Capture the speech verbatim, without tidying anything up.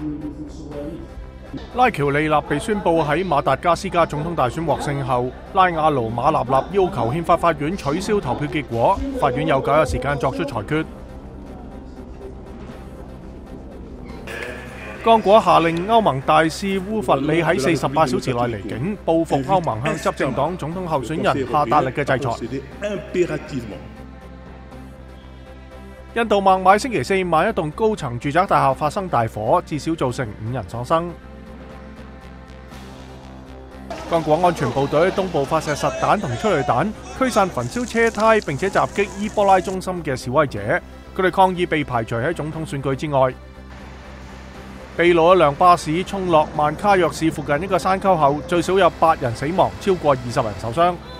拉喬利納被宣布喺馬達加斯加總統大選獲勝後，拉瓦盧馬納納要求憲法法院取消投票結果，法院有九日時間作出裁決。剛果下令歐盟大使烏弗里喺四十八小時內離境，報復歐盟向執政黨總統候選人下達力嘅制裁。印度孟買星期四晚一棟高層住宅大廈發生大火，至少造成五人喪生。剛果安全部隊喺東部發射實彈同催淚彈，驅散焚燒車胎並且襲擊伊波拉中心嘅示威者，佢哋抗議被排除喺總統選舉之外。秘魯一輛巴士衝落曼卡約市附近一個山溝後，最少有八人死亡，超過二十人受傷。